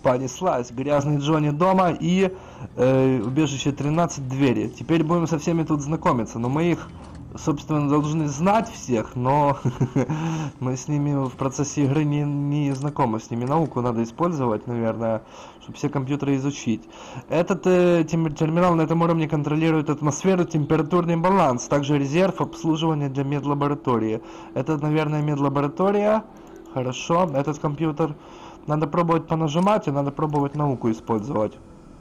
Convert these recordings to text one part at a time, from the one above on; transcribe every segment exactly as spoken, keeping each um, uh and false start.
Понеслась. Грязный Джонни дома и э, убежище тринадцать двери. Теперь будем со всеми тут знакомиться. Но мы их, собственно, должны знать всех, но мы с ними в процессе игры не, не знакомы. С ними науку надо использовать, наверное, чтобы все компьютеры изучить. Этот э, терминал на этом уровне контролирует атмосферу, температурный баланс, также резерв обслуживания для медлаборатории. Это, наверное, медлаборатория. Хорошо, этот компьютер надо пробовать понажимать, и надо пробовать науку использовать.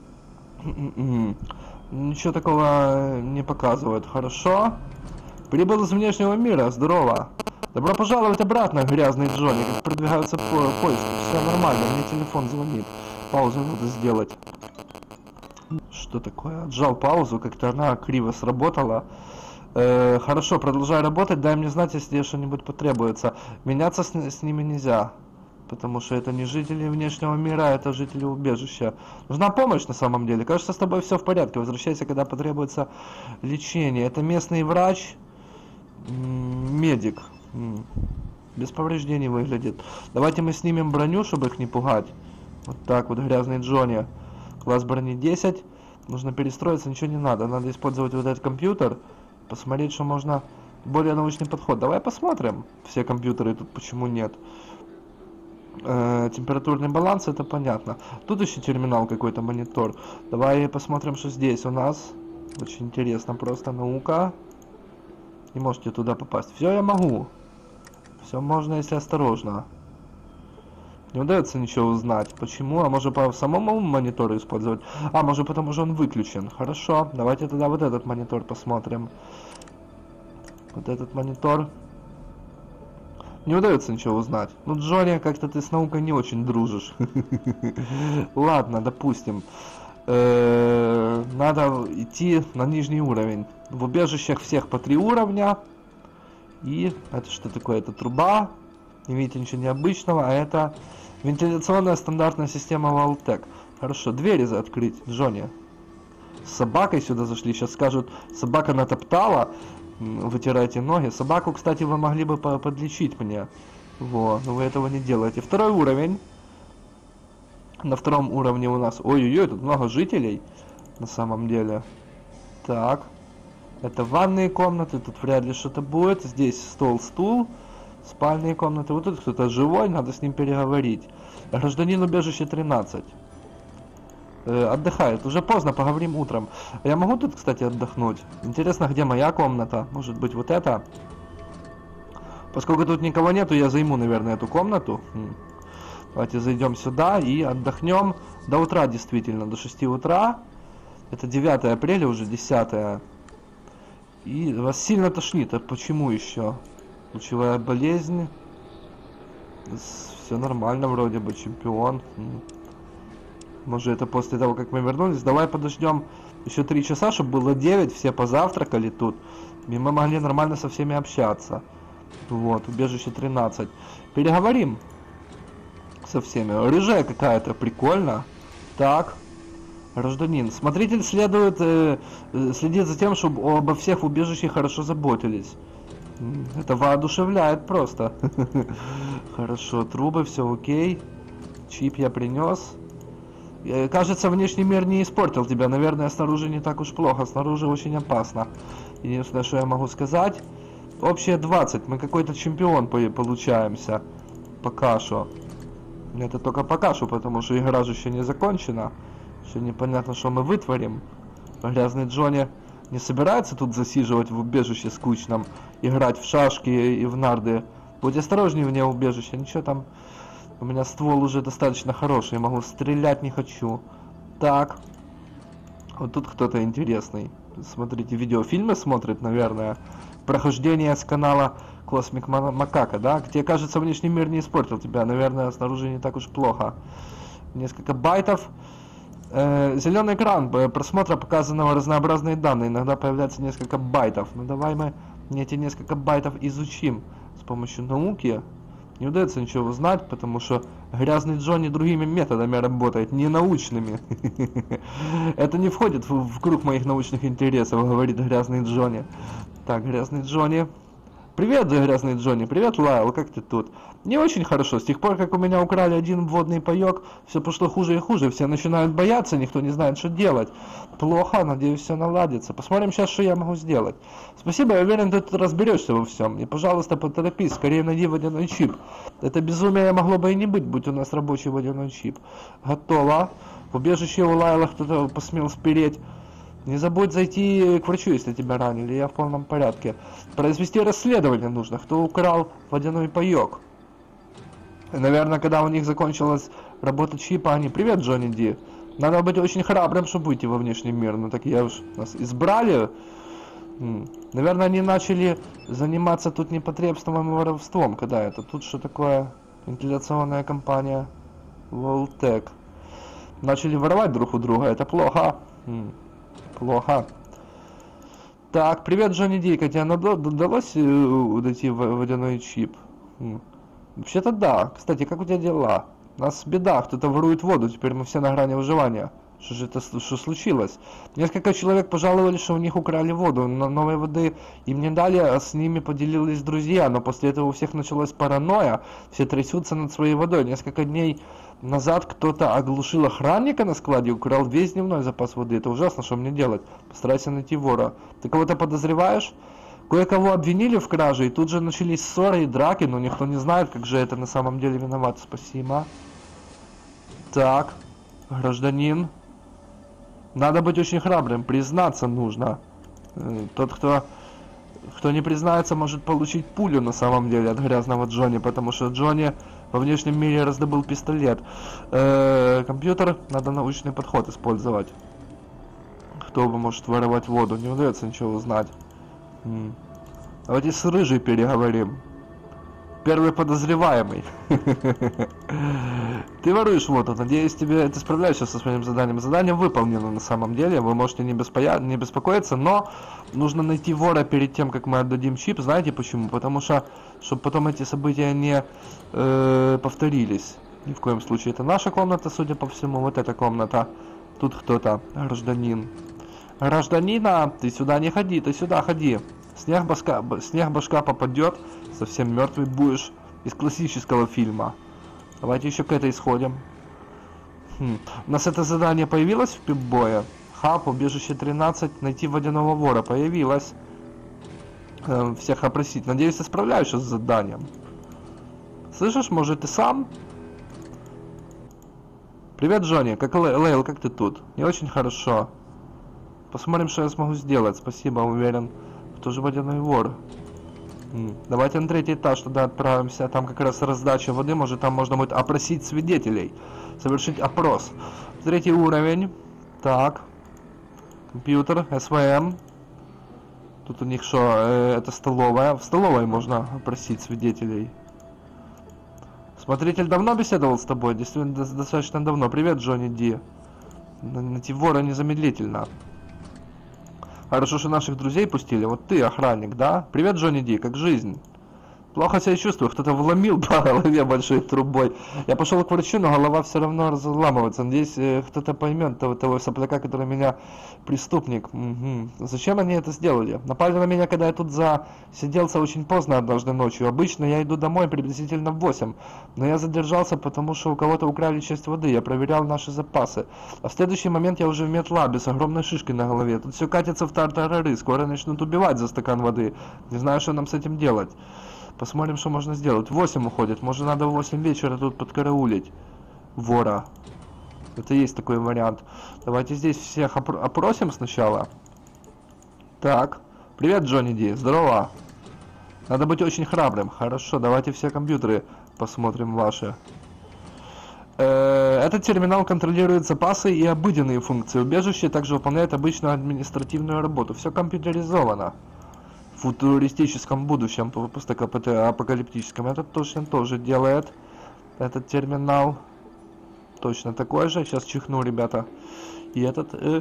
Ничего такого не показывает. Хорошо. Прибыл из внешнего мира, здорово. Добро пожаловать обратно, грязный Джонни. Как продвигаются по поиски? Все нормально, мне телефон звонит. Паузу надо сделать. Что такое? Отжал паузу, как-то она криво сработала. Э, хорошо, продолжай работать, дай мне знать, если что-нибудь потребуется. Меняться с, с ними нельзя, потому что это не жители внешнего мира, это жители убежища. Нужна помощь на самом деле. Кажется, с тобой все в порядке. Возвращайся, когда потребуется лечение. Это местный врач, медик. Без повреждений выглядит. Давайте мы снимем броню, чтобы их не пугать. Вот так вот, грязный Джонни. Класс брони десять. Нужно перестроиться, ничего не надо. Надо использовать вот этот компьютер. Посмотреть, что можно... Более научный подход. Давай посмотрим. Все компьютеры тут почему нет. Э, температурный баланс, это понятно. Тут еще терминал какой-то, монитор. Давай посмотрим, что здесь у нас. Очень интересно, просто наука. Не можете туда попасть. Все я могу. Все можно, если осторожно. Не удается ничего узнать. Почему? А может по самому монитору использовать? А, может потому что он выключен. Хорошо. Давайте тогда вот этот монитор посмотрим. Вот этот монитор. Не удается ничего узнать. Ну, Джонни, как-то ты с наукой не очень дружишь. Ладно, допустим. Надо идти на нижний уровень. В убежищах всех по три уровня. И это что такое? Это труба. Не видите ничего необычного. А это вентиляционная стандартная система Валтек. Хорошо, двери открыть, Джонни. С собакой сюда зашли. Сейчас скажут, собака натоптала. Вытирайте ноги. Собаку, кстати, вы могли бы подлечить мне. Во, но вы этого не делаете. Второй уровень. На втором уровне у нас... Ой-ой-ой, тут много жителей. На самом деле. Так. Это ванные комнаты. Тут вряд ли что-то будет. Здесь стол, стул. Спальные комнаты. Вот тут кто-то живой. Надо с ним переговорить. Гражданин убежище тринадцать. Э, отдыхает. Уже поздно, поговорим утром. Я могу тут, кстати, отдохнуть? Интересно, где моя комната? Может быть, вот это? Поскольку тут никого нету, я займу, наверное, эту комнату. Давайте зайдем сюда и отдохнем до утра, действительно, до шести утра. Это девятое апреля, уже десятое. И вас сильно тошнит. А почему еще? Лучевая болезнь. Все нормально вроде бы, чемпион. Может, это после того, как мы вернулись. Давай подождем еще три часа, чтобы было девять, все позавтракали тут. И мы могли нормально со всеми общаться. Вот, убежище тринадцать. Переговорим со всеми. Рыжая какая-то, прикольно. Так, гражданин. Смотритель следует, э, следит за тем, чтобы обо всех в убежище хорошо заботились. Это воодушевляет просто. Хорошо, трубы, все окей. Чип я принес. Кажется, внешний мир не испортил тебя. Наверное, снаружи не так уж плохо. Снаружи очень опасно. Единственное, что я могу сказать. Общее двадцать. Мы какой-то чемпион получаемся. Пока что. Это только пока что, потому что игра же еще не закончена. Еще непонятно, что мы вытворим. Грязный Джонни не собирается тут засиживать в убежище скучном. Играть в шашки и в нарды. Будь осторожнее вне убежища. Ничего там... У меня ствол уже достаточно хороший. Могу стрелять, не хочу. Так. Вот тут кто-то интересный. Смотрите, видеофильмы смотрит, наверное. Прохождение с канала Космик Макака, да? Тебе кажется, внешний мир не испортил тебя. Наверное, снаружи не так уж плохо. Несколько байтов. Э, зеленый экран просмотра показанного разнообразные данные. Иногда появляется несколько байтов. Ну давай мы эти несколько байтов изучим с помощью науки. Не удается ничего узнать, потому что грязный Джонни другими методами работает, не научными. Это не входит в, в круг моих научных интересов, говорит грязный Джонни. Так, грязный Джонни. Привет, грязный Джонни, привет, Лайл, как ты тут? Не очень хорошо, с тех пор, как у меня украли один водный паёк, все пошло хуже и хуже, все начинают бояться, никто не знает, что делать. Плохо, надеюсь, все наладится. Посмотрим сейчас, что я могу сделать. Спасибо, я уверен, ты тут разберешься во всем. И, пожалуйста, поторопись, скорее найди водяной чип. Это безумие могло бы и не быть, будь у нас рабочий водяной чип. Готово. В убежище у Лайла кто-то посмел спереть. Не забудь зайти к врачу, если тебя ранили, я в полном порядке. Произвести расследование нужно, кто украл водяной паёк. И, наверное, когда у них закончилась работа чипа, они... Привет, Джонни Ди. Надо быть очень храбрым, чтобы выйти во внешний мир. Ну так я уж... Нас избрали. Наверное, они начали заниматься тут непотребством и воровством. Когда это? Тут что такое? Вентиляционная компания. Волтек. Начали воровать друг у друга, это плохо. Плохо. Так, привет, Джонни Ди, тебе удалось найти водяной чип? Вообще-то да. Кстати, как у тебя дела? У нас беда, кто-то ворует воду, теперь мы все на грани выживания. Что же это, что случилось? Несколько человек пожаловали, что у них украли воду, но новой воды им не дали, а с ними поделились друзья, но после этого у всех началась паранойя, все трясутся над своей водой. Несколько дней назад кто-то оглушил охранника на складе и украл весь дневной запас воды. Это ужасно, что мне делать? Постарайся найти вора. Ты кого-то подозреваешь? Кое-кого обвинили в краже, и тут же начались ссоры и драки, но никто не знает, как же это на самом деле виноват. Спасибо. Так, гражданин. Надо быть очень храбрым, признаться нужно. Тот, кто, кто не признается, может получить пулю на самом деле от грязного Джонни, потому что Джонни во внешнем мире раздобыл пистолет. Э-э, компьютер, надо научный подход использовать. Кто бы может воровать воду, не удается ничего узнать. М-м. Давайте с Рыжей переговорим. Первый подозреваемый. Ты воруешь воду, надеюсь, тебе ты справляешься со своим заданием. Задание выполнено на самом деле, вы можете не, беспо... не беспокоиться, но нужно найти вора перед тем, как мы отдадим чип. Знаете почему? Потому что, чтобы потом эти события не э, повторились. Ни в коем случае. Это наша комната, судя по всему, вот эта комната. Тут кто-то, гражданин. Гражданина, ты сюда не ходи, ты сюда ходи. Снег башка, снег башка попадет, совсем мертвый будешь. Из классического фильма. Давайте еще к этой сходим. Хм. У нас это задание появилось в пип-бое? Хаб, убежище тринадцать, найти водяного вора. Появилось. Эм, всех опросить. Надеюсь, ты справляешься с заданием. Слышишь, может ты сам? Привет, Джонни. Как Лей- Лейл, как ты тут? Не очень хорошо. Посмотрим, что я смогу сделать. Спасибо, уверен. Кто же водяной вор? М. Давайте на третий этаж туда отправимся. Там как раз раздача воды. Может, там можно будет опросить свидетелей. Совершить опрос. Третий уровень. Так. Компьютер. эс вэ эм. Тут у них что? Э, это столовая. В столовой можно опросить свидетелей. Смотритель давно беседовал с тобой? Действительно, достаточно давно. Привет, Джонни Ди. Найти вора незамедлительно. Хорошо, что наших друзей пустили. Вот ты, охранник, да? Привет, Джонни Ди, как жизнь? Плохо себя чувствую, кто-то вломил по голове большой трубой. Я пошел к врачу, но голова все равно разламывается. Надеюсь, кто-то поймет того, того сопляка, который меня преступник. Угу. Зачем они это сделали? Напали на меня, когда я тут засиделся очень поздно однажды ночью. Обычно я иду домой приблизительно в восемь. Но я задержался, потому что у кого-то украли часть воды. Я проверял наши запасы. А в следующий момент я уже в медлабе с огромной шишкой на голове. Тут все катится в тартарары. Скоро начнут убивать за стакан воды. Не знаю, что нам с этим делать. Посмотрим, что можно сделать. В восемь уходит. Может, надо в восемь вечера тут подкараулить вора. Это есть такой вариант. Давайте здесь всех опро- опросим сначала. Так. Привет, Джонни Ди. Здорово. Надо быть очень храбрым. Хорошо, давайте все компьютеры посмотрим ваши. Э-э- этот терминал контролирует запасы и обыденные функции. Убежище также выполняет обычную административную работу. Все компьютеризовано. В футуристическом будущем, просто апокалиптическом. Этот точно тоже делает. Этот терминал точно такой же. Сейчас чихну, ребята. И этот... Э...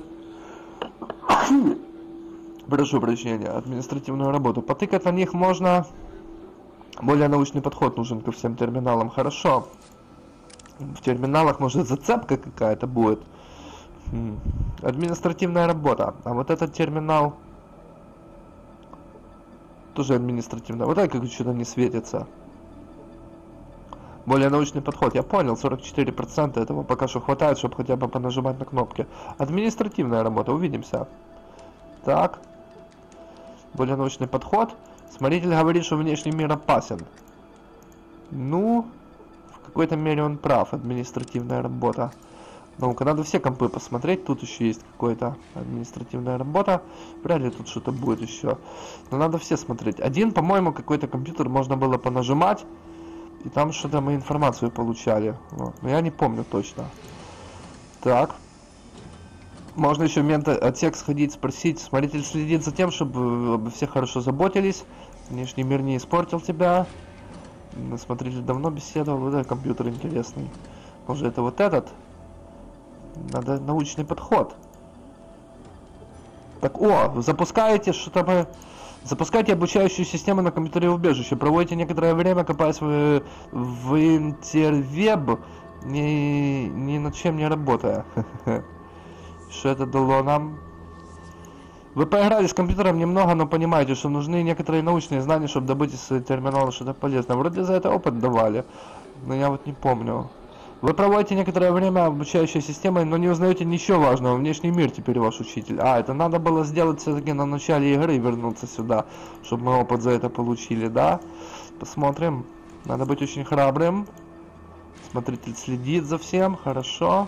Прошу прощения. Административную работу. Потыкать на них можно. Более научный подход нужен ко всем терминалам. Хорошо. В терминалах, может, зацепка какая-то будет. Хм. Административная работа. А вот этот терминал... Тоже административно. Вот так как что-то не светится. Более научный подход. Я понял, сорок четыре процента этого пока что хватает, чтобы хотя бы понажимать на кнопки. Административная работа. Увидимся. Так. Более научный подход. Смотритель говорит, что внешний мир опасен. Ну, в какой-то мере он прав. Административная работа. Ну-ка, надо все компы посмотреть. Тут еще есть какая-то административная работа. Вряд ли тут что-то будет еще. Но надо все смотреть. Один, по-моему, какой-то компьютер можно было понажимать. И там что-то мы информацию получали. Вот. Но я не помню точно. Так. Можно еще в мент-отсек сходить, спросить. Смотритель следит за тем, чтобы обо всех хорошо заботились. Внешний мир не испортил тебя. Смотритель давно беседовал. Вот этот компьютер интересный. Может, это вот этот? Надо научный подход. Так, о, запускаете что-то мы... Запускайте обучающую систему на компьютере убежище. Проводите некоторое время, копаясь в, в интервеб, ни, ни над чем не работая. Что это дало нам? Вы поиграли с компьютером немного, но понимаете, что нужны некоторые научные знания, чтобы добыть из терминала что-то полезное. Вроде за это опыт давали, но я вот не помню. Вы проводите некоторое время обучающей системой, но не узнаете ничего важного. Внешний мир теперь ваш учитель. А, это надо было сделать все-таки на начале игры и вернуться сюда, чтобы мы опыт за это получили, да? Посмотрим. Надо быть очень храбрым. Смотритель следит за всем, хорошо.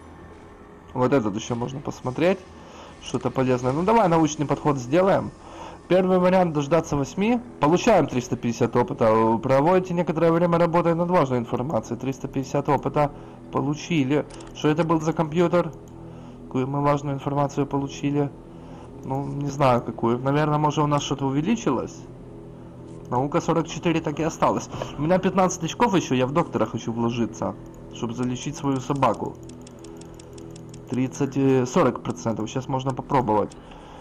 Вот этот еще можно посмотреть. Что-то полезное. Ну давай научный подход сделаем. Первый вариант — дождаться восьми. Получаем триста пятьдесят опыта. Проводите некоторое время, работая над важной информацией. триста пятьдесят опыта получили. Что это был за компьютер? Какую мы важную информацию получили? Ну, не знаю какую. Наверное, может у нас что-то увеличилось? Наука сорок четыре так и осталось. У меня пятнадцать очков еще, я в доктора хочу вложиться. Чтобы залечить свою собаку. тридцать, сорок процентов. Сейчас можно попробовать.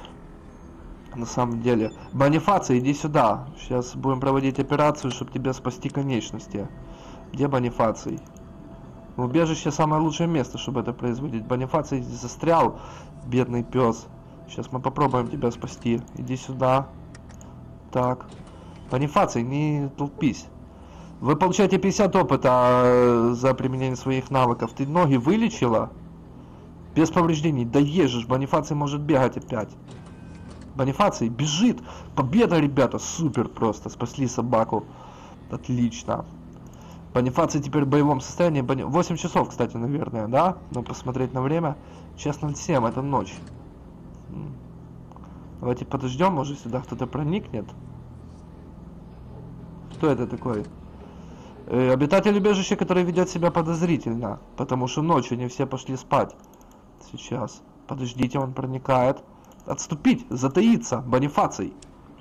На самом деле. Бонифаций, иди сюда. Сейчас будем проводить операцию, чтобы тебя спасти конечности. Где Бонифаций? В убежище самое лучшее место, чтобы это производить. Бонифаций застрял, бедный пес. Сейчас мы попробуем тебя спасти. Иди сюда. Так. Бонифаций, не толпись. Вы получаете пятьдесят опыта за применение своих навыков. Ты ноги вылечила? Без повреждений. Да ежешь, Бонифаций может бегать опять. Бонифаций бежит. Победа, ребята. Супер просто. Спасли собаку. Отлично. Бонифаций теперь в боевом состоянии. Бони... восемь часов, кстати, наверное, да? Но посмотреть на время. Час ноль семь, это ночь. Давайте подождем, может сюда кто-то проникнет. Кто это такой? Э, обитатель убежища, который ведет себя подозрительно. Потому что ночью не все пошли спать. Сейчас. Подождите, он проникает. Отступить, затаиться, Бонифаций.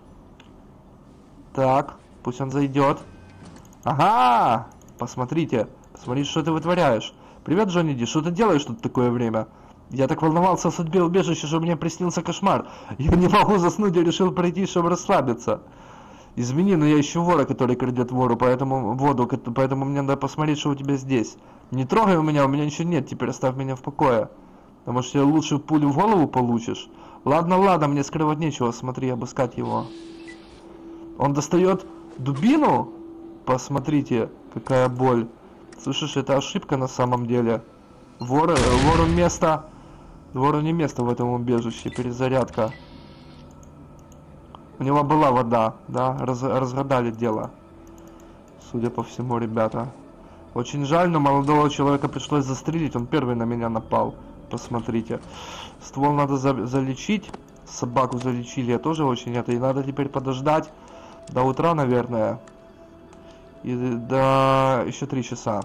Так, пусть он зайдет. Ага, посмотрите, посмотри, что ты вытворяешь. Привет, Джонни Ди, что ты делаешь тут в такое время? Я так волновался о судьбе убежища, что мне приснился кошмар. Я не могу заснуть и решил пройти, чтобы расслабиться. Извини, но я ищу вора, который крадет вору, поэтому воду, поэтому мне надо посмотреть, что у тебя здесь. Не трогай у меня, у меня ничего нет, теперь оставь меня в покое. Потому что лучше пулю в голову получишь. Ладно, ладно, мне скрывать нечего, смотри, обыскать его. Он достает дубину? Посмотрите, какая боль. Слышишь, это ошибка на самом деле. Вор, вору место, вору не место в этом убежище, перезарядка. У него была вода, да, Раз, разгадали дело. Судя по всему, ребята. Очень жаль, но молодого человека пришлось застрелить, он первый на меня напал. Посмотрите. Ствол надо за залечить. Собаку залечили, я тоже очень это. И надо теперь подождать до утра, наверное. И до еще три часа.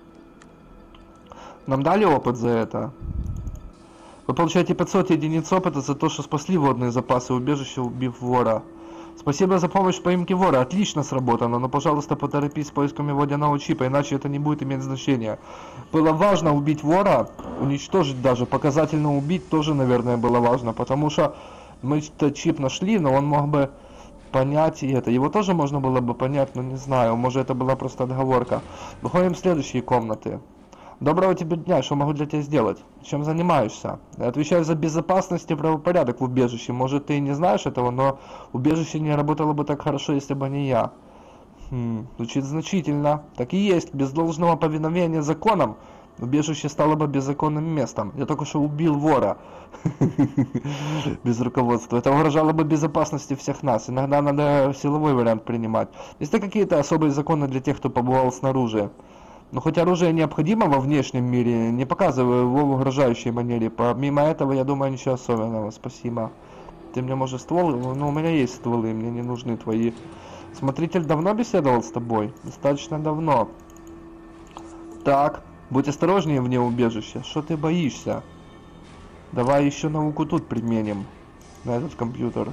Нам дали опыт за это. Вы получаете пятьсот единиц опыта за то, что спасли водные запасы убежища, убив вора. Спасибо за помощь в поимке вора. Отлично сработано, но, пожалуйста, поторопись с поисками водяного чипа, иначе это не будет иметь значения. Было важно убить вора, уничтожить даже, показательно убить тоже, наверное, было важно, потому что мы-то чип нашли, но он мог бы понять и это. Его тоже можно было бы понять, но не знаю, может это была просто отговорка. Выходим в следующие комнаты. Доброго тебе дня, что могу для тебя сделать? Чем занимаешься? Я отвечаю за безопасность и правопорядок в убежище. Может, ты и не знаешь этого, но убежище не работало бы так хорошо, если бы не я. Хм, звучит значительно. Так и есть. Без должного повиновения законам убежище стало бы беззаконным местом. Я только что убил вора. Без руководства. Это угрожало бы безопасности всех нас. Иногда надо силовой вариант принимать. Есть ли какие-то особые законы для тех, кто побывал снаружи? Но хоть оружие необходимо во внешнем мире, не показываю его в угрожающей манере. Помимо этого, я думаю, ничего особенного. Спасибо. Ты мне можешь ствол? Ну, у меня есть стволы, мне не нужны твои. Смотритель давно беседовал с тобой? Достаточно давно. Так, будь осторожнее вне убежища. Что ты боишься? Давай еще науку тут применим. На этот компьютер.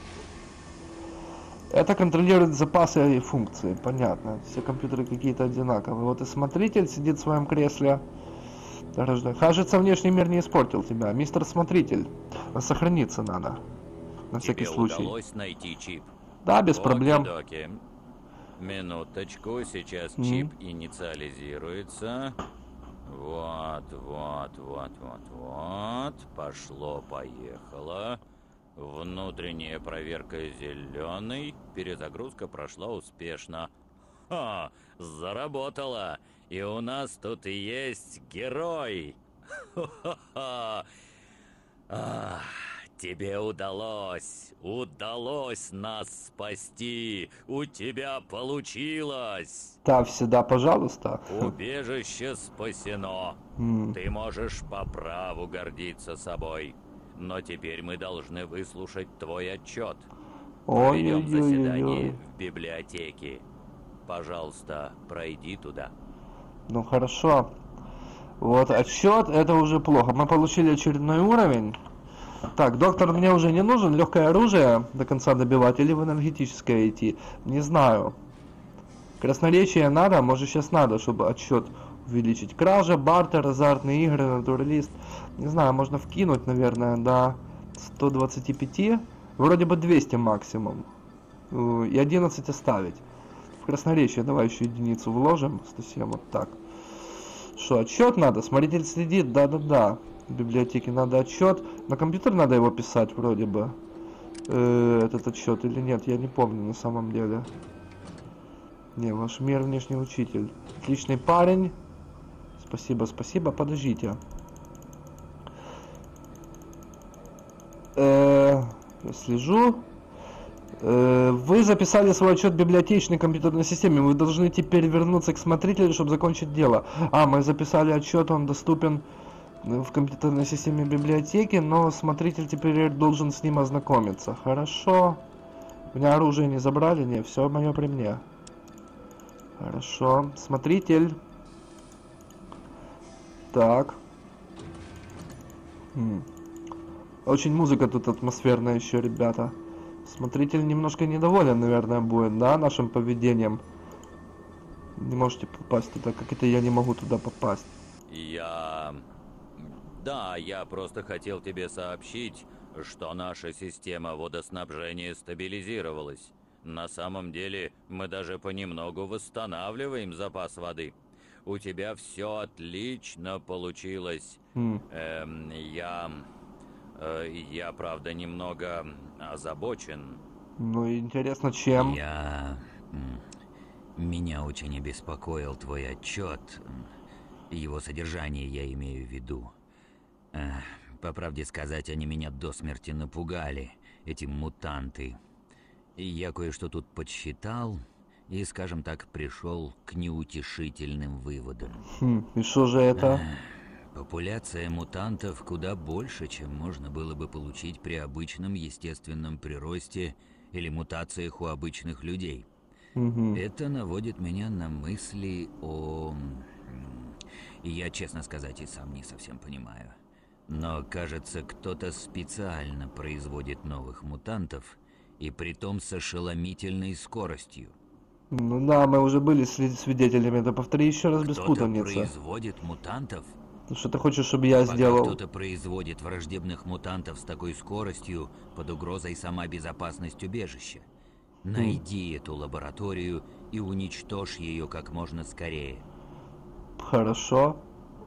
Это контролирует запасы и функции, понятно. Все компьютеры какие-то одинаковые. Вот и смотритель сидит в своем кресле. Кажется, внешний мир не испортил тебя. Мистер Смотритель, сохраниться надо. На всякий Тебе случай. удалось найти чип? Да, без проблем. Оки-доки. Минуточку, сейчас М. чип инициализируется. Вот, вот, вот, вот, вот. Пошло-поехало. Внутренняя проверка зеленый. Перезагрузка прошла успешно. Ха, заработала. И у нас тут и есть герой. Ха-ха-ха. Ах, тебе удалось. Удалось нас спасти. У тебя получилось. Да, всегда, пожалуйста. Убежище спасено. М. Ты можешь по праву гордиться собой. Но теперь мы должны выслушать твой отчет. Проведем заседание Ой-ой-ой-ой. в библиотеке. Пожалуйста, пройди туда. Ну хорошо. Вот отсчет, это уже плохо. Мы получили очередной уровень. Так, доктор мне уже не нужен. Легкое оружие до конца добивать или в энергетическое идти? Не знаю. Красноречие надо, может сейчас надо, чтобы отсчет увеличить. Кража, бартер, азартные игры, натуралист. Не знаю, можно вкинуть, наверное, до ста двадцати пяти. Вроде бы двести максимум. Э, И одиннадцать оставить. В красноречие давай еще единицу вложим. сто семь, вот так. Что, отчет надо? Смотритель следит, да-да-да. В библиотеке надо отчет. На компьютер надо его писать вроде бы. Э, этот отчет или нет, я не помню на самом деле. Не, ваш мир внешний учитель. Отличный парень. Спасибо, спасибо. Подождите. Э, я слежу. Э, вы записали свой отчет в библиотечной компьютерной системе. Вы должны теперь вернуться к смотрителю, чтобы закончить дело. А, мы записали отчет, он доступен в компьютерной системе библиотеки, но смотритель теперь должен с ним ознакомиться. Хорошо. У меня оружие не забрали? Не, все мое при мне. Хорошо. Смотритель. Так. Хм. Очень музыка тут атмосферная еще, ребята. Смотритель немножко недоволен, наверное, будет, да, нашим поведением. Не можете попасть туда, как это я не могу туда попасть. Я... Да, я просто хотел тебе сообщить, что наша система водоснабжения стабилизировалась. На самом деле, мы даже понемногу восстанавливаем запас воды. У тебя все отлично получилось. Хм. Эм, я... э, я, правда, немного озабочен. Ну, интересно, чем? Я... м, Меня очень обеспокоил твой отчет. Его содержание я имею в виду. Эх, по правде сказать, они меня до смерти напугали, эти мутанты. И я кое-что тут подсчитал и, скажем так, пришел к неутешительным выводам. Хм, и что же это? Популяция мутантов куда больше, чем можно было бы получить при обычном естественном приросте или мутациях у обычных людей. Угу. Это наводит меня на мысли о... И я, честно сказать, и сам не совсем понимаю. Но, кажется, кто-то специально производит новых мутантов, и притом с ошеломительной скоростью. Ну да, мы уже были свидетелями. Да повтори еще раз без Кто-то путаницы. производит мутантов? Что ты хочешь, чтобы я Пока сделал? кто-то производит враждебных мутантов с такой скоростью, под угрозой сама безопасность убежища. Найди эту лабораторию и уничтожь ее как можно скорее. Хорошо.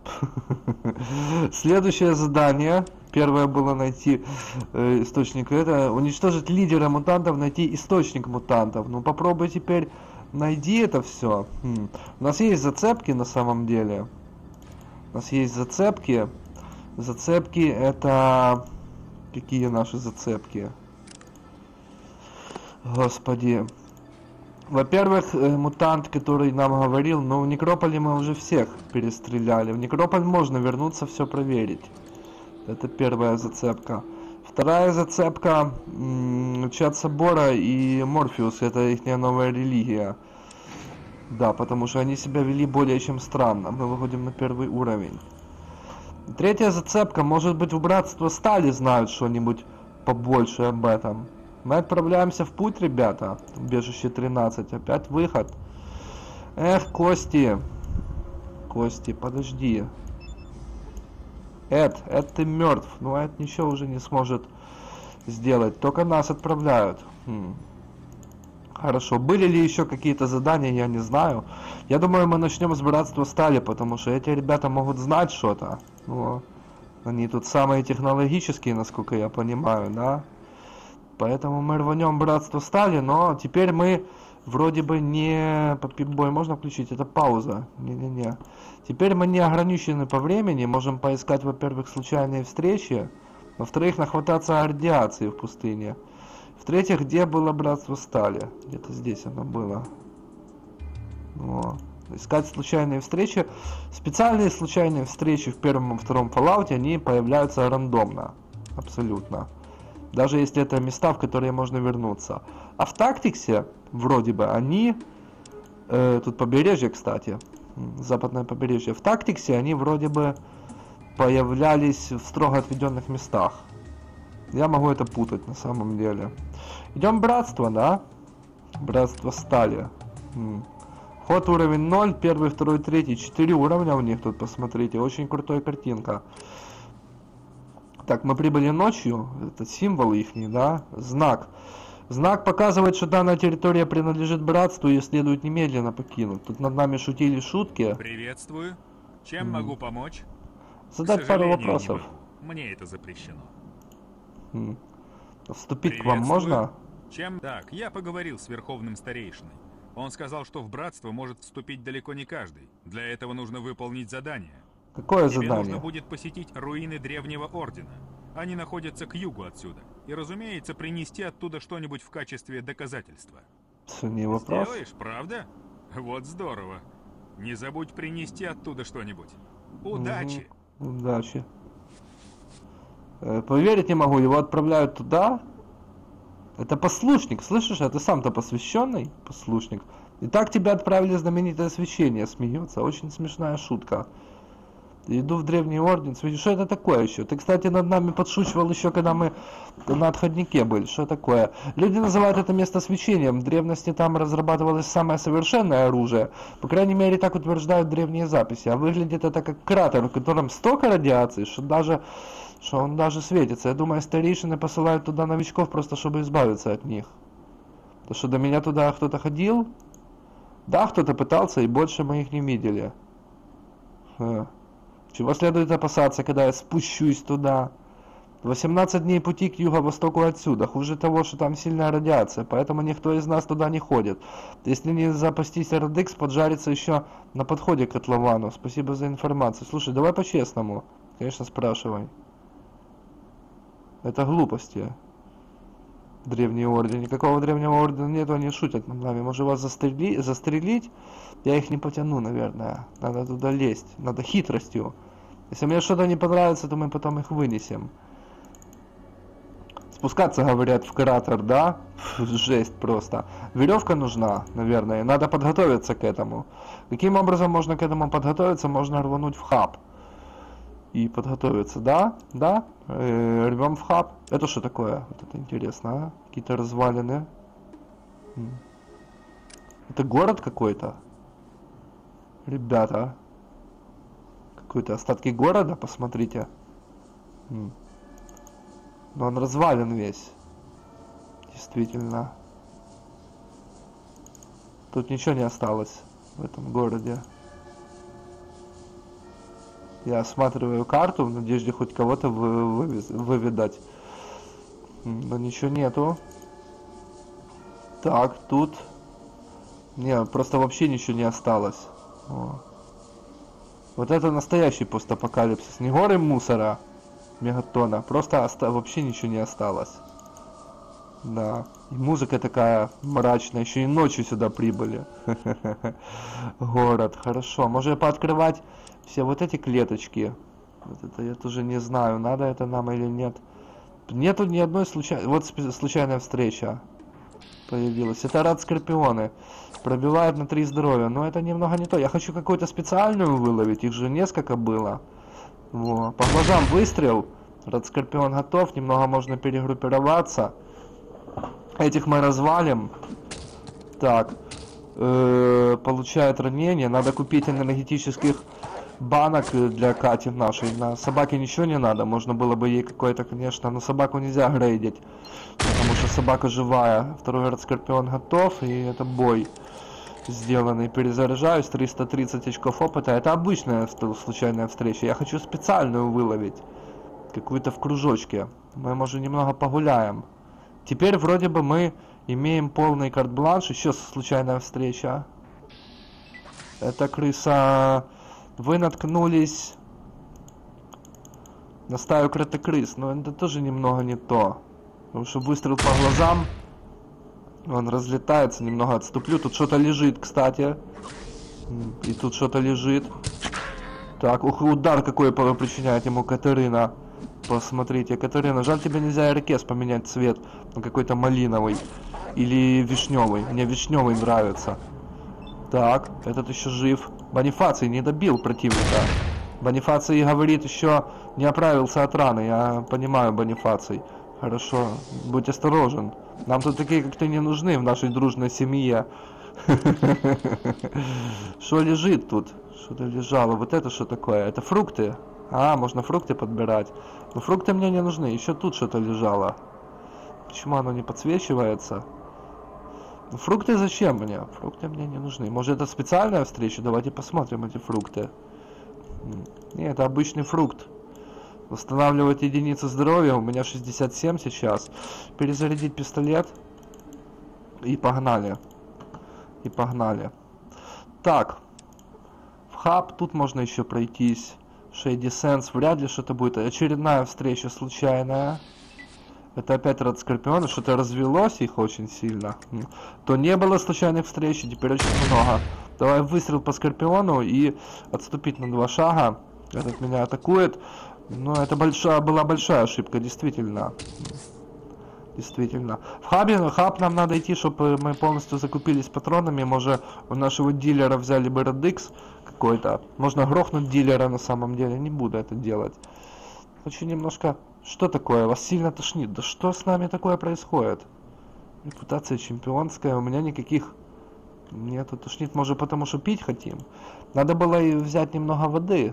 Следующее задание. Первое было найти э, источник. Это уничтожить лидера мутантов, найти источник мутантов. Ну попробуй теперь найди это все. Хм. У нас есть зацепки на самом деле. У нас есть зацепки. Зацепки это... Какие наши зацепки? Господи. Во-первых, э, мутант, который нам говорил, но в Некрополе мы уже всех перестреляли. В Некрополь можно вернуться, все проверить. Это первая зацепка. Вторая зацепка, м-м, Чад Собора и Морфеус, это их новая религия. Да, потому что они себя вели более чем странно. Мы выходим на первый уровень. Третья зацепка, может быть, в Братство Стали знают что-нибудь побольше об этом. Мы отправляемся в путь, ребята. Убежище тринадцать. Опять выход. Эх, Кости. Кости, подожди. Эд, Эд, ты мертв. Ну, Эд ничего уже не сможет сделать. Только нас отправляют. Хм. Хорошо. Были ли еще какие-то задания, я не знаю. Я думаю, мы начнем с Братства Стали, потому что эти ребята могут знать что-то. Ну, они тут самые технологические, насколько я понимаю, да? Поэтому мы рванем Братство Стали, но теперь мы вроде бы не... Бой можно включить? Это пауза. Не-не-не. Теперь мы не ограничены по времени. Можем поискать, во-первых, случайные встречи. Во-вторых, нахвататься радиации в пустыне. В-третьих, где было Братство Стали? Где-то здесь оно было. О. Искать случайные встречи. Специальные случайные встречи в первом и втором Fallout, они появляются рандомно. Абсолютно. Даже если это места, в которые можно вернуться. А в Тактиксе, вроде бы, они... Э, тут побережье, кстати. Западное побережье. В Тактиксе они вроде бы появлялись в строго отведенных местах. Я могу это путать на самом деле. Идем в Братство, да? Братство Стали. М. Ход уровень ноль, первый, второй, третий. четыре уровня у них тут, посмотрите. Очень крутая картинка. Так, мы прибыли ночью. Это символ ихний, да? Знак. Знак показывает, что данная территория принадлежит Братству и следует немедленно покинуть. Тут над нами шутили шутки. Приветствую. Чем mm. могу помочь? Задать пару вопросов. Мне это запрещено. Mm. Вступить к вам можно? Чем? Так, я поговорил с Верховным Старейшиной. Он сказал, что в Братство может вступить далеко не каждый. Для этого нужно выполнить задание. Какое Тебе задание? нужно будет посетить руины Древнего Ордена. Они находятся к югу отсюда. И, разумеется, принести оттуда что-нибудь в качестве доказательства. Не вопрос. Сделаешь, правда? Вот здорово. Не забудь принести оттуда что-нибудь. Удачи! Угу. Удачи. Э, поверить не могу, его отправляют туда. Это послушник, слышишь? А ты сам-то посвященный послушник. И так тебя отправили знаменитое священие, смеется. Очень смешная шутка. Иду в Древний Орден. Что это такое еще? Ты, кстати, над нами подшучивал еще, когда мы на отходнике были. Что такое? Люди называют это место священием. В древности там разрабатывалось самое совершенное оружие. По крайней мере, так утверждают древние записи. А выглядит это как кратер, в котором столько радиации, что даже... что он даже светится. Я думаю, старейшины посылают туда новичков просто, чтобы избавиться от них. То что до меня туда кто-то ходил? Да, кто-то пытался, и больше мы их не видели. Ха. Чего следует опасаться, когда я спущусь туда? восемнадцать дней пути к юго-востоку отсюда. Хуже того, что там сильная радиация, поэтому никто из нас туда не ходит. Если не запастись эр ди икс, поджарится еще на подходе к котловану. Спасибо за информацию. Слушай, давай по-честному. Конечно, спрашивай. Это глупости. Древний орден. Никакого древнего ордена нету, они шутят над нами. Может вас застрели... застрелить? Я их не потяну, наверное. Надо туда лезть. Надо хитростью. Если мне что-то не понравится, то мы потом их вынесем. Спускаться, говорят, в кратер, да? Жесть просто. Веревка нужна, наверное. Надо подготовиться к этому. Каким образом можно к этому подготовиться? Можно рвануть в хаб. И подготовиться, да? Да? Э, рвем в хаб. Это что такое? Вот это интересно, а? Какие-то развалины. Это город какой-то? Ребята. Какой-то остатки города, посмотрите. Но он развален весь. Действительно. Тут ничего не осталось в этом городе. Я осматриваю карту в надежде хоть кого-то вы, вывез, выведать. Но ничего нету. Так, тут... Не, просто вообще ничего не осталось. О. Вот это настоящий постапокалипсис. Не горы мусора, мегатона. Просто оста... вообще ничего не осталось. Да. И музыка такая мрачная. Еще и ночью сюда прибыли. Город. Хорошо. Можно пооткрывать все вот эти клеточки. Вот это я тоже не знаю, надо это нам или нет. Нету ни одной случайной... Вот случайная встреча появилась. Это рад скорпионы. Пробивают на три здоровья. Но это немного не то. Я хочу какую-то специальную выловить. Их же несколько было. Во. По глазам выстрел. Рад скорпион готов. Немного можно перегруппироваться. Этих мы развалим. Так. Э-э- получает ранение. Надо купить энергетических банок для Кати нашей. На собаке ничего не надо. Можно было бы ей какой-то, конечно, но собаку нельзя грейдить. Потому что собака живая. Второй рад скорпион готов. И это бой сделанный. Перезаряжаюсь. триста тридцать очков опыта. Это обычная случайная встреча. Я хочу специальную выловить. Какую-то в кружочке. Мы, может, немного погуляем. Теперь вроде бы мы имеем полный карт-бланш. Еще случайная встреча. Это крыса... Вы наткнулись на стаю кротокрыс, но это тоже немного не то. Потому что выстрел по глазам, он разлетается, немного отступлю. Тут что-то лежит, кстати. И тут что-то лежит. Так, ух, удар какой причиняет ему Катерина. Посмотрите, Катерина, жаль, тебе нельзя ирокез поменять цвет на какой-то малиновый. Или вишневый. Мне вишневый нравится. Так, этот еще жив. Бонифаций не добил противника. Бонифаций говорит, еще не оправился от раны. Я понимаю, Бонифаций. Хорошо, будь осторожен. Нам тут такие, как ты, не нужны в нашей дружной семье. Что лежит тут? Что-то лежало. Вот это что такое? Это фрукты. А, можно фрукты подбирать. Но фрукты мне не нужны. Еще тут что-то лежало. Почему оно не подсвечивается? Фрукты зачем мне? Фрукты мне не нужны. Может, это специальная встреча? Давайте посмотрим эти фрукты. Нет, это обычный фрукт. Восстанавливать единицы здоровья. У меня шестьдесят семь сейчас. Перезарядить пистолет. И погнали. И погнали. Так. В хаб. Тут можно еще пройтись. Shady Sands. Вряд ли что-то будет. Очередная встреча случайная. Это опять рад скорпиона, что-то развелось их очень сильно. То не было случайных встреч, теперь очень много. Давай выстрел по скорпиону и отступить на два шага. Этот меня атакует. Но это большая, была большая ошибка, действительно. Действительно. В хабе, хаб нам надо идти, чтобы мы полностью закупились патронами. Может, у нашего дилера взяли бы Радикс какой-то. Можно грохнуть дилера на самом деле. Не буду это делать. Хочу немножко... Что такое? Вас сильно тошнит? Да что с нами такое происходит? Репутация чемпионская. У меня никаких... Нету тошнит. Может, потому что пить хотим? Надо было и взять немного воды.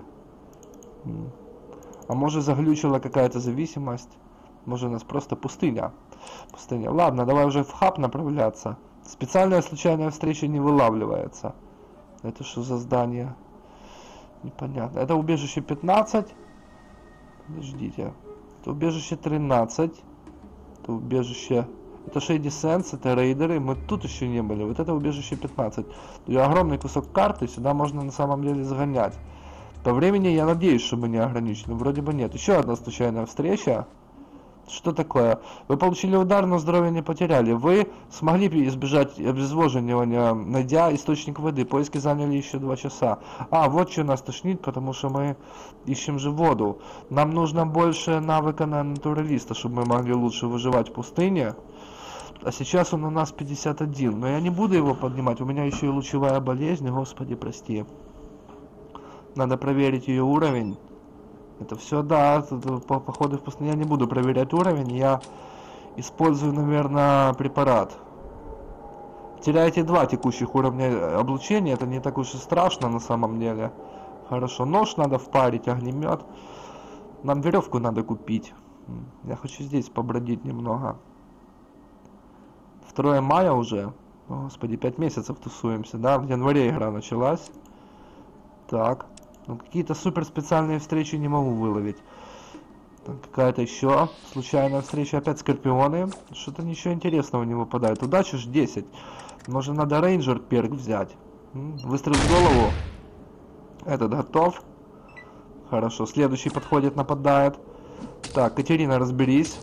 А может, заглючила какая-то зависимость? Может, у нас просто пустыня. Пустыня. Ладно, давай уже в хаб направляться. Специальная случайная встреча не вылавливается. Это что за здание? Непонятно. Это убежище пятнадцать. Подождите. Это убежище тринадцать. Это убежище... Это Shady Sands, это рейдеры. Мы тут еще не были. Вот это убежище пятнадцать. И огромный кусок карты. Сюда можно на самом деле загонять. По времени я надеюсь, что мы не ограничены. Вроде бы нет. Еще одна случайная встреча. Что такое? Вы получили удар, но здоровье не потеряли. Вы смогли избежать обезвоживания, найдя источник воды. Поиски заняли еще два часа. А, вот что нас тошнит, потому что мы ищем же воду. Нам нужно больше навыка на натуралиста, чтобы мы могли лучше выживать в пустыне. А сейчас он у нас пятьдесят один. Но я не буду его поднимать. У меня еще и лучевая болезнь. Господи, прости. Надо проверить ее уровень. Это все, да, по походу в пустыне я не буду проверять уровень, я использую, наверное, препарат. Теряете два текущих уровня облучения, это не так уж и страшно на самом деле. Хорошо, нож надо впарить, огнемет. Нам веревку надо купить. Я хочу здесь побродить немного. второе мая уже. Господи, пять месяцев тусуемся, да? В январе игра началась. Так. Но какие-то супер специальные встречи не могу выловить. Какая-то еще случайная встреча. Опять скорпионы. Что-то ничего интересного не выпадает. Удачи ж десять. Может, надо рейнджер перк взять. Выстрел в голову. Этот готов. Хорошо. Следующий подходит, нападает. Так, Катерина, разберись.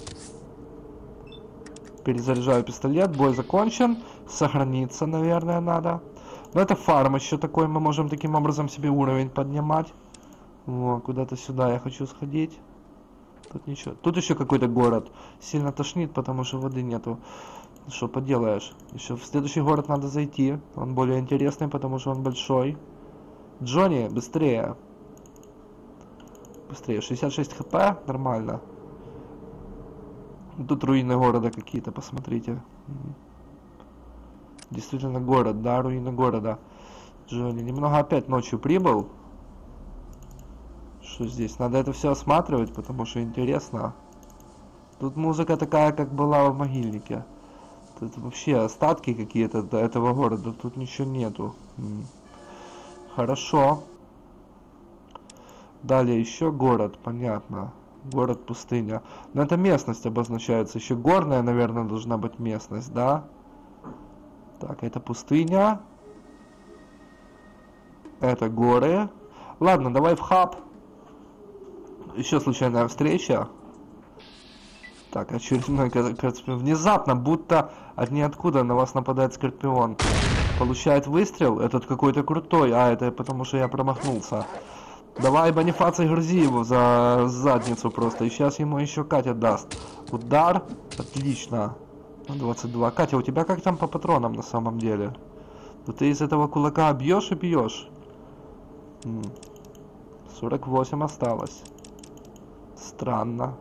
Перезаряжаю пистолет. Бой закончен. Сохраниться, наверное, надо. Но это фарм еще такой. Мы можем таким образом себе уровень поднимать. Вот, куда-то сюда я хочу сходить. Тут ничего. Тут еще какой-то город. Сильно тошнит, потому что воды нету. Что поделаешь. Еще в следующий город надо зайти. Он более интересный, потому что он большой. Джонни, быстрее. Быстрее. шестьдесят шесть хп. Нормально. Тут руины города какие-то, посмотрите. Действительно город, да, руины города. Джонни немного опять ночью прибыл. Что здесь? Надо это все осматривать, потому что интересно. Тут музыка такая, как была в могильнике. Тут вообще остатки какие-то до этого города. Тут ничего нету. Хорошо. Далее еще город, понятно. Город-пустыня. Но это местность обозначается. Еще горная, наверное, должна быть местность, да? Так, это пустыня. Это горы. Ладно, давай в хаб. Еще случайная встреча. Так, очередной, внезапно, будто от ниоткуда на вас нападает скорпион. Получает выстрел. Этот какой-то крутой. А, это потому что я промахнулся. Давай, Бонифаций, грузи его за задницу просто. И сейчас ему еще Катя даст. Удар. Отлично. двадцать два. Катя, у тебя как там по патронам на самом деле? Ну ты из этого кулака бьешь и бьешь. сорок восемь осталось. Странно.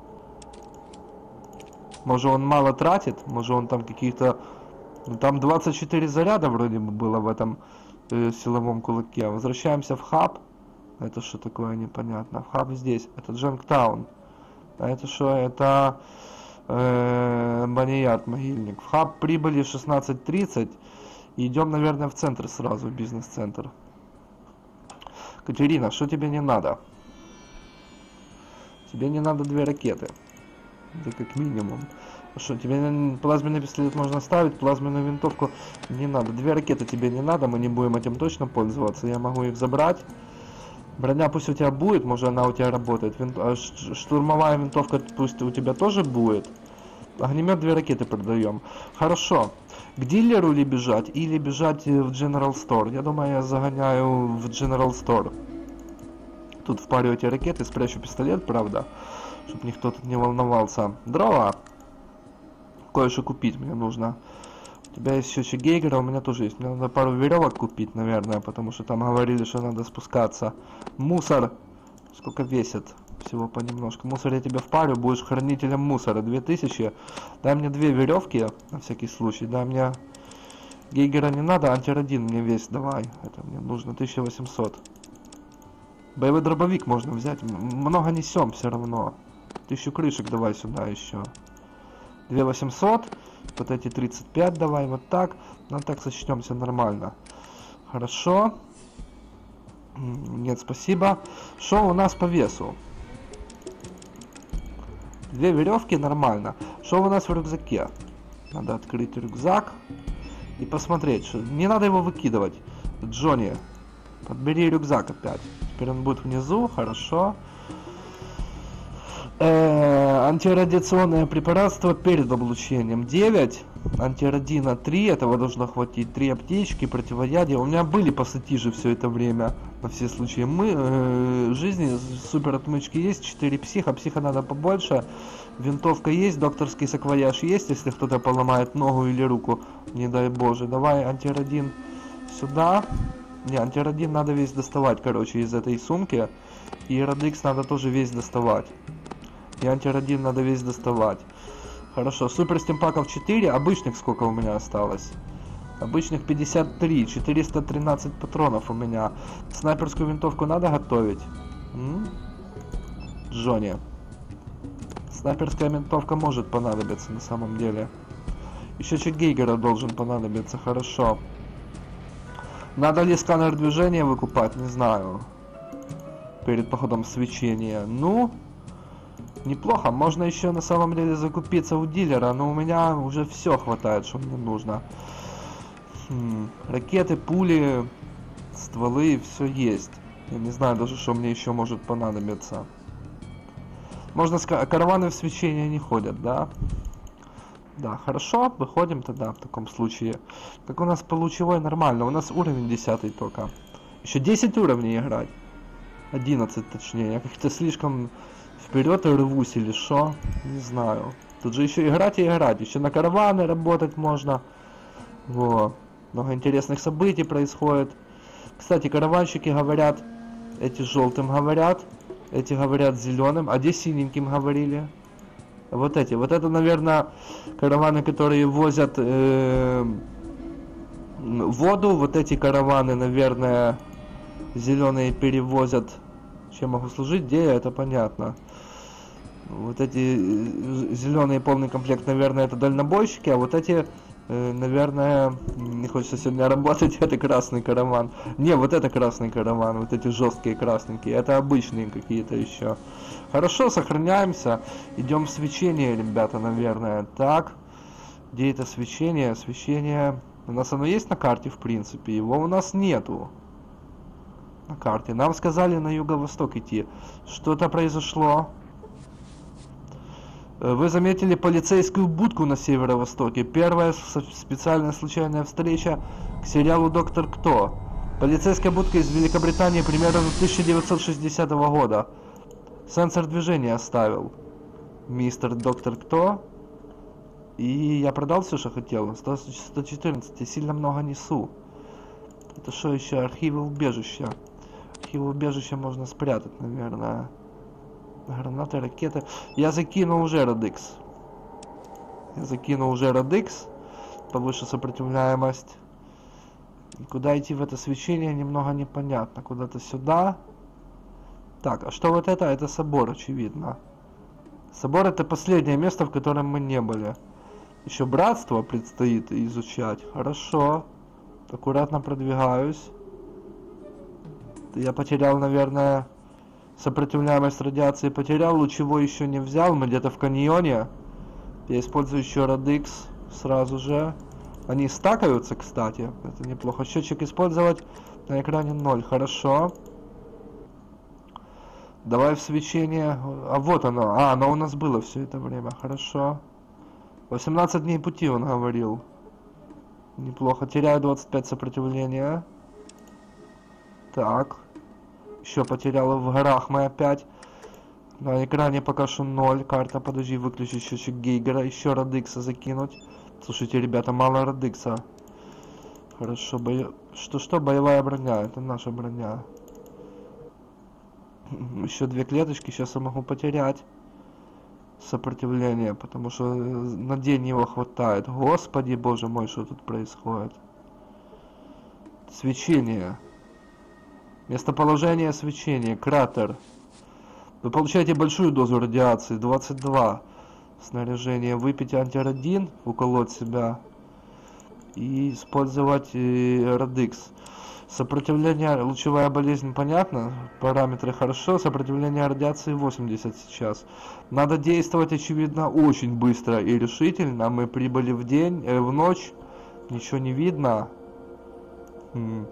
Может, он мало тратит? Может, он там каких-то... Ну, там двадцать четыре заряда вроде бы было в этом э, силовом кулаке. Возвращаемся в хаб. Это что такое, непонятно. Хаб здесь. Это Джанктаун. А это что? Это э, Баният, могильник. В хаб прибыли шестнадцать тридцать. И идем, наверное, в центр сразу, в бизнес-центр. Катерина, что тебе не надо? Тебе не надо две ракеты. Это как минимум. Что, тебе плазменный пистолет можно ставить, плазменную винтовку не надо. Две ракеты тебе не надо, мы не будем этим точно пользоваться. Я могу их забрать. Броня пусть у тебя будет, может она у тебя работает. Вин... Штурмовая винтовка пусть у тебя тоже будет. Огнемет, две ракеты продаем. Хорошо. К дилеру ли бежать или бежать в General Store? Я думаю, я загоняю в General Store. Тут впарю эти ракеты, спрячу пистолет, правда, чтобы никто тут не волновался. Дрова. Кое-что купить мне нужно. У тебя есть счетчик Гейгера, у меня тоже есть. Мне надо пару веревок купить, наверное, потому что там говорили, что надо спускаться. Мусор. Сколько весит? Всего понемножку. Мусор я тебе впарю, будешь хранителем мусора. две тысячи. Дай мне две веревки, на всякий случай. Дай мне... Гейгера не надо, антирадин мне весь давай. Это мне нужно тысяча восемьсот. Боевой дробовик можно взять. Много несем все равно. Тысячу крышек давай сюда еще. две восемьсот. Вот эти тридцать пять давай. Вот так. Ну так сочтемся нормально. Хорошо. Нет, спасибо. Что у нас по весу? Две веревки нормально. Что у нас в рюкзаке? Надо открыть рюкзак и посмотреть. Что... Не надо его выкидывать. Джонни, подбери рюкзак опять. Теперь он будет внизу. Хорошо. Э-э, антирадиационное препаратство перед облучением девять. Антирадина три. Этого должно хватить. три аптечки, противоядие. У меня были пассатижи все это время. На все случаи. Мы э, жизни супер отмычки есть. четыре психа. Психа надо побольше. Винтовка есть. Докторский саквояж есть. Если кто-то поломает ногу или руку. Не дай боже. Давай антирадин сюда. Не, антирадин надо весь доставать, короче, из этой сумки. И радикс надо тоже весь доставать. И антирадин надо весь доставать. Хорошо, супер стимпаков четыре. Обычных сколько у меня осталось? Обычных пятьдесят три. четыреста тринадцать патронов у меня. Снайперскую винтовку надо готовить? М? Джонни. Снайперская винтовка может понадобиться на самом деле. Еще чек Гейгера должен понадобиться. Хорошо. Надо ли сканер движения выкупать? Не знаю. перед походом в свечение. Ну, неплохо. Можно еще на самом деле закупиться у дилера, но у меня уже все хватает, что мне нужно. Хм. Ракеты, пули, стволы, все есть. Я не знаю даже, что мне еще может понадобиться. Можно сказать, караваны в свечение не ходят, да? Да, хорошо, выходим тогда в таком случае. Как у нас по лучевой нормально, у нас уровень десятый только. Еще десять уровней играть. одиннадцать точнее, я как-то слишком вперед рвусь или что, не знаю. Тут же еще играть и играть, еще на караваны работать можно. Вот, много интересных событий происходит. Кстати, караванщики говорят, эти желтым говорят, эти говорят зеленым, а где синеньким говорили? Вот эти, вот это, наверное, караваны, которые возят э, воду, вот эти караваны, наверное, зеленые перевозят. Чем могу служить? Где это понятно. Вот эти зеленые полный комплект, наверное, это дальнобойщики, а вот эти, э, наверное, не хочется сегодня работать, это красный караван. Не, вот это красный караван, вот эти жесткие красненькие, это обычные какие-то еще. Хорошо, сохраняемся, идем в свечение, ребята, наверное. Так, где это свечение? Свечение, у нас оно есть на карте, в принципе, его у нас нету. На карте. Нам сказали на юго-восток идти. Что-то произошло. Вы заметили полицейскую будку на северо-востоке. Первая специальная случайная встреча к сериалу «Доктор Кто». Полицейская будка из Великобритании примерно тысяча девятьсот шестидесятого года. Сенсор движения оставил мистер Доктор Кто. И я продал все, что хотел. сто четырнадцать. Я сильно много несу. Это что еще? Архивы убежища. Архивы убежища можно спрятать, наверное. Гранаты, ракеты. Я закинул уже Радикс. Я закинул уже Радикс. Повыше сопротивляемость. И куда идти в это свечение, немного непонятно. Куда-то сюда. Так, а что вот это? Это собор, очевидно. Собор — это последнее место, в котором мы не были. Еще братство предстоит изучать. Хорошо. Аккуратно продвигаюсь. Я потерял, наверное, сопротивляемость радиации. Потерял, лучевой еще не взял. Мы где-то в каньоне. Я использую еще Радикс сразу же. Они стакаются, кстати. Это неплохо. Счетчик использовать. На экране ноль. Хорошо. Давай в свечение. А вот оно. А, оно у нас было все это время. Хорошо. восемнадцать дней пути, он говорил. Неплохо. Теряю двадцать пять сопротивления. Так. Еще потеряла в горах мы опять. На экране пока что ноль. Карта, подожди, выключить счетчик Гейгера. Еще Радикса закинуть. Слушайте, ребята, мало Радикса. Хорошо. Бо... Что-что? Боевая броня. Это наша броня. Еще две клеточки. Сейчас я могу потерять сопротивление, потому что на день его хватает. Господи, боже мой, что тут происходит? Свечение. Местоположение свечения. Кратер. Вы получаете большую дозу радиации. двадцать два. Снаряжение. Выпить антирадин. Уколоть себя. И использовать э, Радикс. Сопротивление, лучевая болезнь, понятно. Параметры хорошо. Сопротивление радиации восемьдесят сейчас. Надо действовать, очевидно, очень быстро и решительно. Мы прибыли в день, э, в ночь. Ничего не видно. М.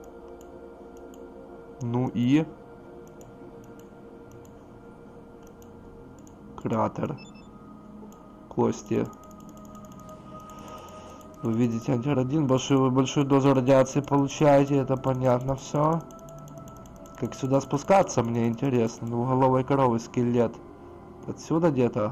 Ну и... Кратер. Кости. Вы видите антирадин, большую, большую дозу радиации получаете, это понятно все. Как сюда спускаться, мне интересно. Двуголовой коровы скелет. Отсюда где-то.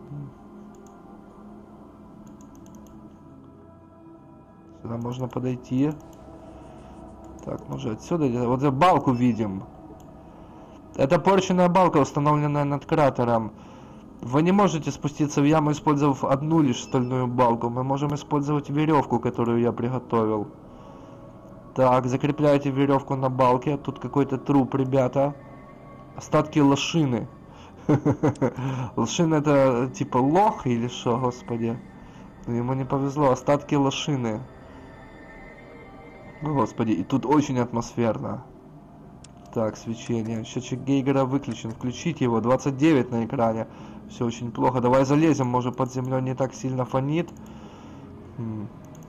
Сюда можно подойти. Так, мы же отсюда где-то. Вот за балку видим. Это порченная балка, установленная над кратером. Вы не можете спуститься в яму, использовав одну лишь стальную балку. Мы можем использовать веревку, которую я приготовил. Так, закрепляйте веревку на балке. Тут какой-то труп, ребята. Остатки лошины. Лошина — это типа лох или что, господи? Ему не повезло. Остатки лошины. Господи, и тут очень атмосферно. Так, свечение. Счетчик Гейгера выключен. Включить его. двадцать девять на экране. Все очень плохо. Давай залезем. Может, под землей не так сильно фонит. М.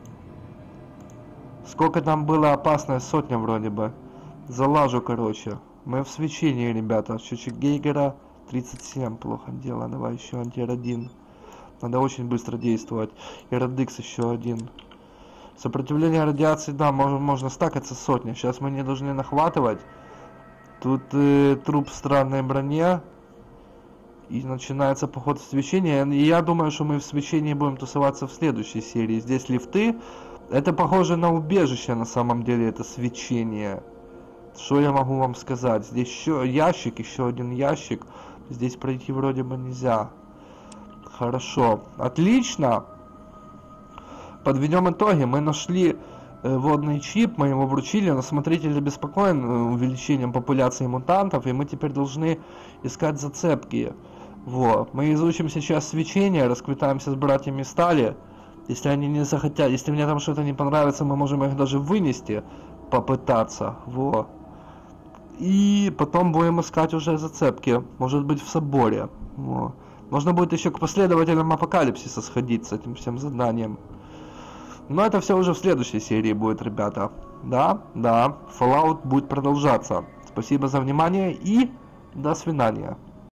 Сколько там было? Опасная сотня вроде бы. Залажу, короче. Мы в свечении, ребята. Счетчик Гейгера тридцать семь. Плохо дело. Давай еще антирадин. Надо очень быстро действовать. И радикс еще один. Сопротивление радиации, да, можно, можно стакаться сотня. Сейчас мы не должны нахватывать. Тут э, труп в странной броне. И начинается поход в свечение. И я думаю, что мы в свечении будем тусоваться в следующей серии. Здесь лифты. Это похоже на убежище на самом деле, это свечение. Что я могу вам сказать? Здесь еще ящик, еще один ящик. Здесь пройти вроде бы нельзя. Хорошо. Отлично. Подведем итоги. Мы нашли э, водный чип, мы его вручили, но смотритель обеспокоен э, увеличением популяции мутантов, и мы теперь должны искать зацепки. Вот. Мы изучим сейчас свечение, расквитаемся с братьями Стали. Если они не захотят, если мне там что-то не понравится, мы можем их даже вынести, попытаться. Вот. И потом будем искать уже зацепки. Может быть, в соборе. Вот. Можно будет еще к последователям Апокалипсиса сходить с этим всем заданием. Но это все уже в следующей серии будет, ребята. Да, да, Fallout будет продолжаться. Спасибо за внимание и до свидания.